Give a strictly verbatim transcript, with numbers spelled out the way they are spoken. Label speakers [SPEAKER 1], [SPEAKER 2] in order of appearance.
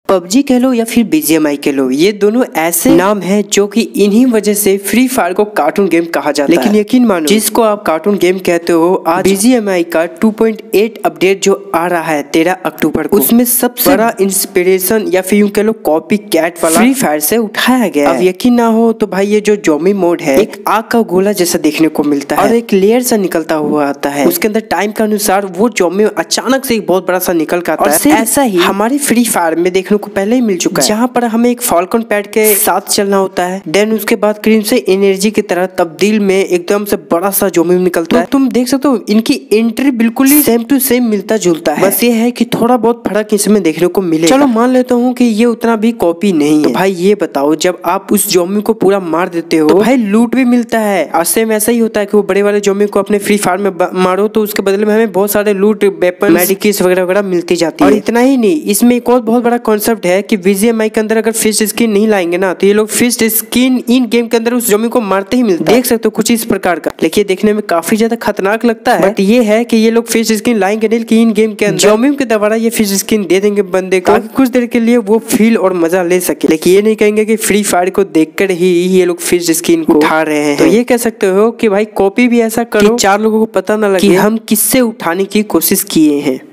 [SPEAKER 1] PUBG कह लो या फिर बीजीएमआई कह लो, ये दोनों ऐसे नाम हैं जो कि इन्हीं वजह से फ्री फायर को कार्टून गेम कहा जाता है। लेकिन यकीन मानो, जिसको आप कार्टून गेम कहते हो, आज बीजीएमआई का टू पॉइंट एट अपडेट जो आ रहा है तेरह अक्टूबर को, उसमें सबसे बड़ा इंस्पिरेशन या फिर यूं कह लो कॉपी कैट वाला फ्री फायर से उठाया गया है। अब यकीन ना हो तो भाई ये जो जोमी मोड है, एक आग का गोला जैसा देखने को मिलता है और एक लेयर सा निकलता हुआ आता है। उसके अंदर टाइम के अनुसार वो जोमी अचानक से एक बहुत बड़ा सा निकल कर आता है। ऐसा ही हमारे फ्री फायर में देखने को पहले ही मिल चुका है, जहाँ पर हमें एक फॉल्कन पैड के साथ चलना होता है। देन उसके बाद क्रिम्सन एनर्जी की तरह तब्दील में एकदम से बड़ा सा जोमी निकलता तो है। तुम देख सकते हो इनकी एंट्री बिल्कुल ही सेम टू सेम मिलता जुलता है, बस ये है कि थोड़ा बहुत फर्क इसमें देखने को मिले। चलो मान लेता हूँ कि ये उतना भी कॉपी नहीं तो है। भाई ये बताओ, जब आप उस जोमी को पूरा मार देते हो तो भाई लूट भी मिलता है। और सेम ऐसा ही होता है कि वो बड़े वाले जोमी को अपने फ्री फायर में मारो तो उसके बदले में हमें बहुत सारे लूट, वेपन, मेडिकेट्स वगैरह वगैरह मिलती जाती है। और इतना ही नहीं, इसमें एक और बहुत बड़ा कॉन्सेप्ट है कि बीजीएमआई के अंदर अगर फिस्ट स्किन नहीं लाएंगे ना तो ये लोग फिस्ट स्किन इन गेम के अंदर उस जोमी को मारते ही मिलता है। देख सकते हो कुछ इस प्रकार का। लेकिन देखने में काफी ज्यादा खतरनाक लगता है, बट ये है कि ये लोग फिस्ट स्किन लाएंगे नहीं, कि इन गेम के अंदर जोमी के द्वारा ये फिस्ट स्किन दे देंगे बंदे को, ताकि कुछ देर के लिए वो फील और मजा ले सके। लेकिन ये नहीं कहेंगे कि फ्री फायर को देखकर ही ये लोग फिस्ट स्किन को उठा रहे हैं। तो ये कह सकते हो कि भाई कॉपी भी ऐसा करो चार लोगों को पता ना लगे कि हम किससे उठाने की कोशिश किए हैं।